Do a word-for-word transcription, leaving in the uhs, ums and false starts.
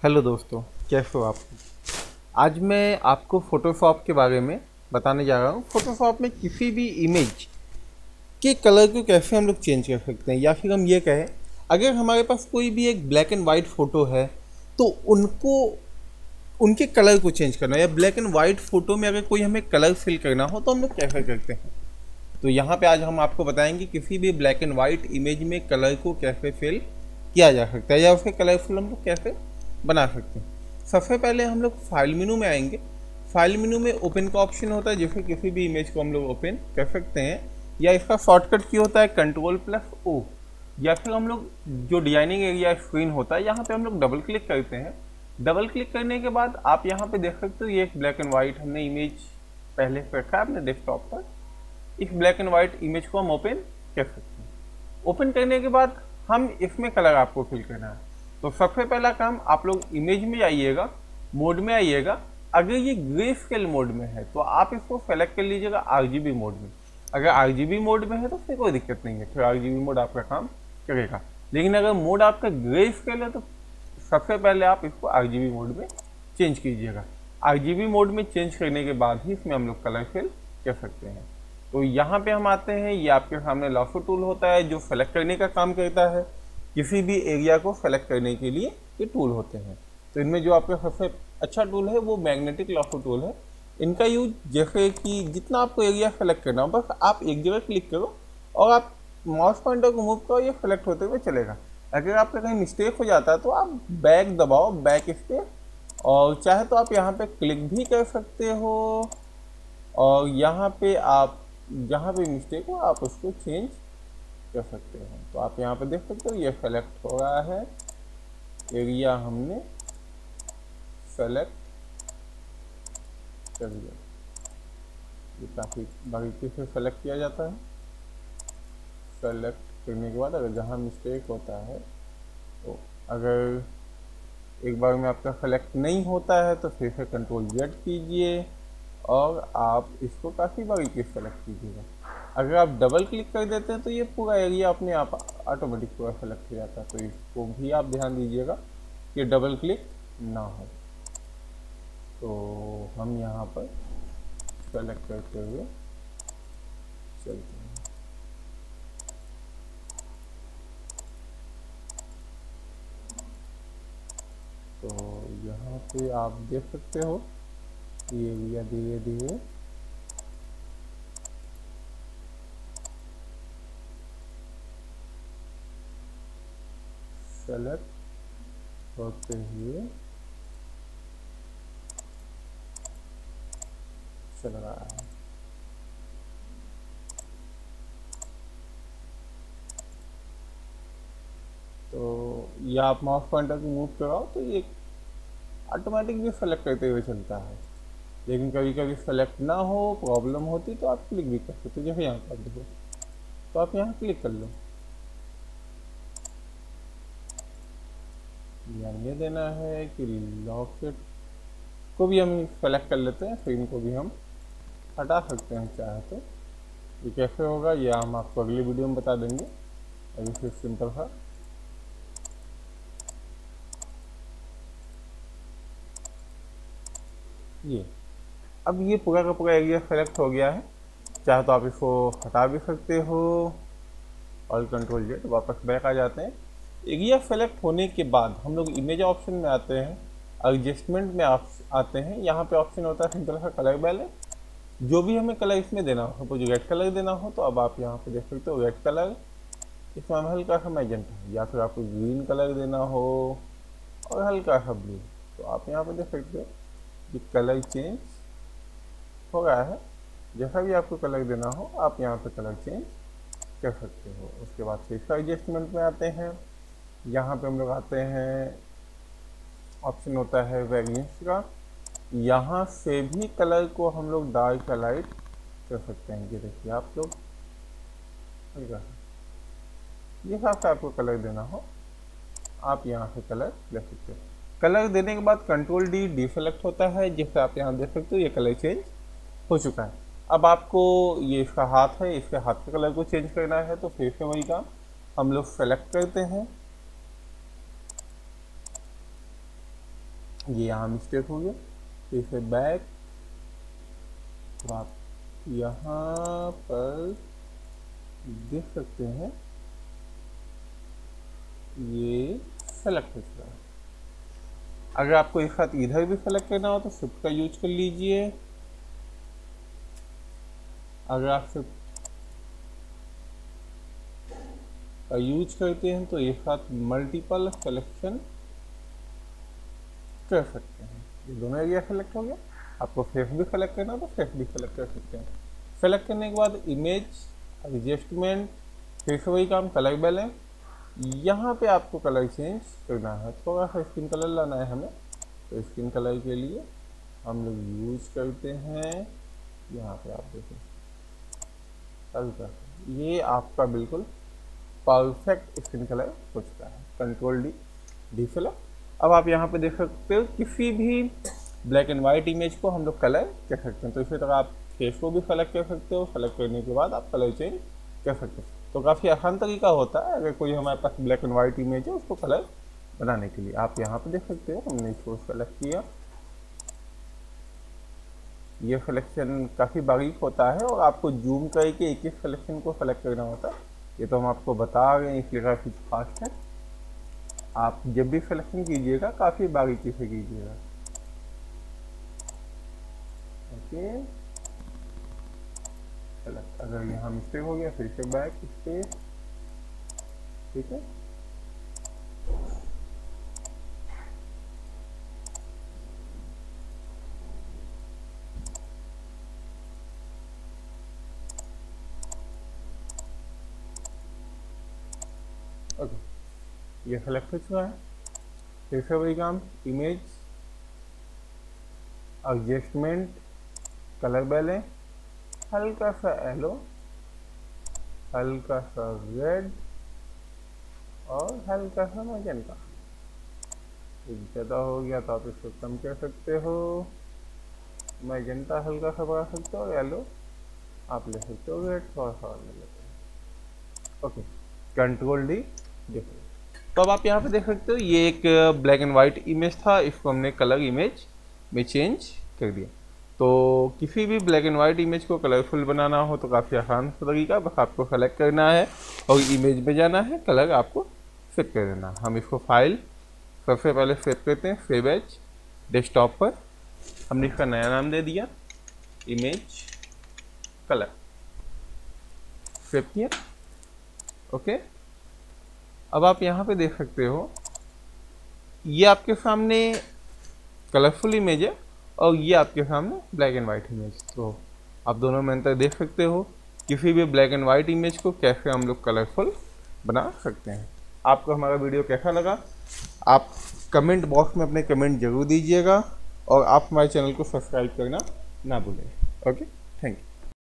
Hello दोस्तों, कैसे हो आप। आज मैं आपको फ़ोटोशॉप के बारे में बताने जा रहा हूँ। फ़ोटोशॉप में किसी भी इमेज के कलर को कैसे हम लोग चेंज कर सकते हैं, या फिर हम ये कहें अगर हमारे पास कोई भी एक ब्लैक एंड वाइट फ़ोटो है तो उनको उनके कलर को चेंज करना, या ब्लैक एंड वाइट फ़ोटो में अगर कोई हमें कलर फिल करना हो तो हम लोग कैसे करते हैं। तो यहाँ पे आज हम आपको बताएंगे किसी भी ब्लैक एंड वाइट इमेज में कलर को कैसे फिल किया जा सकता है, या उसके कलरफुल हम लोग कैसे बना सकते हैं। सबसे पहले हम लोग फाइल मेनू में आएंगे। फाइल मेनू में ओपन का ऑप्शन होता है, जिससे किसी भी इमेज को हम लोग ओपन कर सकते हैं, या इसका शॉर्टकट की होता है कंट्रोल प्लस ओ। या फिर हम लोग जो डिजाइनिंग एरिया स्क्रीन होता है यहाँ पे हम लोग डबल क्लिक करते हैं। डबल क्लिक करने के बाद आप यहाँ पे देख सकते हो ये एक ब्लैक एंड वाइट हमने इमेज पहले से रखा है अपने डेस्कटॉप पर। इस ब्लैक एंड वाइट इमेज को हम ओपन कर सकते हैं। ओपन करने के बाद हम इसमें कलर आपको फिल करना है। तो सबसे पहला काम, आप लोग इमेज में आइएगा, मोड में आइएगा। अगर ये ग्रे स्केल मोड में है तो आप इसको सेलेक्ट कर लीजिएगा आरजीबी मोड में। अगर आरजीबी मोड में है तो फिर कोई दिक्कत नहीं है, फिर आरजीबी मोड आपका काम करेगा। लेकिन अगर मोड आपका ग्रे स्केल है तो सबसे पहले आप इसको आरजीबी मोड में चेंज कीजिएगा। आरजीबी मोड में चेंज करने के बाद ही इसमें हम लोग कलर फिल कर सकते हैं। तो यहाँ पे हम आते हैं, ये आपके सामने लासो टूल होता है जो सेलेक्ट करने का काम करता है। किसी भी एरिया को सेलेक्ट करने के लिए ये टूल होते हैं। तो इनमें जो आपका सबसे अच्छा टूल है वो मैग्नेटिक लासो टूल है। इनका यूज जैसे कि जितना आपको एरिया सेलेक्ट करना हो, बस आप एक जगह क्लिक करो और आप माउस पॉइंटर को मूव करो, ये सेलेक्ट होते हुए चलेगा। अगर आपका कहीं मिस्टेक हो जाता है तो आप बैक दबाओ, बैक स्पेस, और चाहे तो आप यहाँ पे क्लिक भी कर सकते हो, और यहाँ पे आप जहाँ पे मिस्टेक हो आप उसको चेंज कर सकते हो। तो आप यहाँ पे देख सकते हो ये सेलेक्ट हो रहा है, एरिया हमने सेलेक्ट कर लिया। ये काफ़ी बारीकी से सेलेक्ट किया जाता है। सेलेक्ट करने के बाद अगर जहाँ मिस्टेक होता है तो अगर एक बार में आपका सेलेक्ट नहीं होता है तो फिर से कंट्रोल जेड कीजिए और आप इसको काफ़ी बारीकी से सेलेक्ट कीजिएगा। अगर आप डबल क्लिक कर देते हैं तो ये पूरा एरिया अपने आप ऑटोमेटिक पूरा सेलेक्ट हो जाता है। तो इसको भी आप ध्यान दीजिएगा कि डबल क्लिक ना हो। तो हम यहाँ पर सेलेक्ट करते हुए चलते हैं। तो यहाँ पे आप देख सकते हो ये एरिया धीरे धीरे सेलेक्ट होते हुए चल रहा है। तो या आप माउस पॉइंटर को मूव कराओ तो ये ऑटोमेटिक भी सेलेक्ट करते हुए चलता है। लेकिन कभी कभी सेलेक्ट ना हो, प्रॉब्लम होती तो आप क्लिक भी कर सकते हो। जैसे यहाँ पर देखो तो आप यहाँ क्लिक कर लो। ध्यान ये देना है कि लॉकेट को भी हम सेलेक्ट कर लेते हैं, फिर इनको भी हम हटा सकते हैं चाहे तो। ये कैसे होगा ये हम आपको अगली वीडियो में बता देंगे। अभी फिर सिंपल था। ये अब ये पूरा का पूरा एरिया सेलेक्ट हो गया है। चाहे तो आप इसको हटा भी सकते हो और कंट्रोल जेड वापस बैक आ जाते हैं। एरिया सेलेक्ट होने के बाद हम लोग इमेज ऑप्शन में आते हैं, एडजस्टमेंट में आप आते हैं। यहाँ पे ऑप्शन होता है सिंपल सा कलर बैलेंस। जो भी हमें कलर इसमें देना हो, सपोज रेड कलर देना हो तो अब आप यहाँ पे देख सकते हो रेड कलर, इसमें हल्का सा मैजेंटा है। या फिर आपको ग्रीन कलर देना हो और हल्का सा ब्लू, तो आप यहाँ पे देख सकते हो कि कलर चेंज हो रहा है। जैसा भी आपको कलर देना हो आप यहाँ पे कलर चेंज कर सकते हो। उसके बाद फिर इसका एडजस्टमेंट में आते हैं। यहाँ पे हम लोग आते हैं, ऑप्शन होता है वेरिएंस का। यहाँ से भी कलर को हम लोग डार्क या लाइट कर सकते हैं। ये देखिए आप लोग ये हिसाब से आपको कलर देना हो आप यहाँ से कलर ले सकते हो। कलर देने के बाद कंट्रोल डी डी सेलेक्ट होता है, जिससे आप यहाँ देख सकते हो ये कलर चेंज हो चुका है। अब आपको ये इसका हाथ है, इसके हाथ के कलर को चेंज करना है तो फिर से वही काम हम लोग सेलेक्ट करते हैं। ये यहाँ मिस्टेक हो गया, फिर से बैक, तो आप यहाँ पर देख सकते हैं ये सेलेक्ट हो चुका है। अगर आपको एक साथ इधर भी सेलेक्ट करना हो तो शिफ्ट का यूज कर लीजिए। अगर आप शिफ्ट का यूज करते हैं तो एक साथ मल्टीपल सेलेक्शन कर सकते हैं। ये दोनों एरिया सेलेक्ट हो गया। आपको फेस भी सेलेक्ट करना हो तो फेस भी सेलेक्ट कर सकते हैं। सेलेक्ट करने के बाद इमेज, एडजस्टमेंट, फिर से वही काम, कलर बैलेंस, यहाँ पे आपको कलर चेंज करना है। थोड़ा सा स्किन कलर लाना है हमें, तो स्किन कलर के लिए हम लोग यूज करते हैं, यहाँ पे आप देखें हल्का, ये आपका बिल्कुल परफेक्ट स्किन कलर हो चुका है। Control D D select. अब आप यहाँ पे देख सकते हो किसी भी ब्लैक एंड वाइट इमेज को हम लोग कलर कर सकते हैं। तो इसी तरह आप फेस को भी सेलेक्ट कर सकते हो, सेलेक्ट करने के बाद आप कलर चेंज कर सकते हो। तो काफ़ी आसान तरीका होता है अगर कोई हमारे पास ब्लैक एंड वाइट इमेज है उसको कलर बनाने के लिए। आप यहाँ पे देख सकते हो हमने इसको सेलेक्ट किया, ये सिलेक्शन काफ़ी बारीक होता है और आपको जूम करके एक एक सिलेक्शन को सेलेक्ट करना होता है। ये तो हम आपको बता रहे हैं इसलिए काफ़ी फास्ट है। आप जब भी सिलेक्शन कीजिएगा काफ़ी बारीकी से कीजिएगा। ओके, अगर यहाँ मिस्टेक हो गया फिर से बैक स्पेस, ठीक है। ओके, ये सेलेक्ट हो चुका है। फिर से वही काम, इमेज, एडजस्टमेंट, कलर बैलेंस, हल्का सा येलो, हल्का सा रेड और हल्का सा मैजेंटा। ज़्यादा हो गया तो आप इसको कम कर सकते हो। मैजेंटा हल्का सा बढ़ा सकते हो, येलो आप ले सकते हो, रेड थोड़ा सा और ले लेते हैं। ओके, कंट्रोल डी देखो। तो अब आप यहाँ पे देख सकते हो ये एक ब्लैक एंड वाइट इमेज था, इसको हमने कलर इमेज में चेंज कर दिया। तो किसी भी ब्लैक एंड वाइट इमेज को कलरफुल बनाना हो तो काफ़ी आसान तरीका, बस आपको सेलेक्ट करना है और इमेज में जाना है, कलर आपको सेट कर देना। हम इसको फाइल सबसे पहले सेव करते हैं, सेव एज, डेस्कटॉप पर हमने इसका नया नाम दे दिया इमेज कलर, सेव किया। ओके, अब आप यहाँ पे देख सकते हो ये आपके सामने कलरफुल इमेज है और ये आपके सामने ब्लैक एंड वाइट इमेज। तो आप दोनों में अंतर देख सकते हो, किसी भी ब्लैक एंड वाइट इमेज को कैसे हम लोग कलरफुल बना सकते हैं। आपको हमारा वीडियो कैसा लगा आप कमेंट बॉक्स में अपने कमेंट जरूर दीजिएगा और आप हमारे चैनल को सब्सक्राइब करना ना भूलें। Okay, thank you.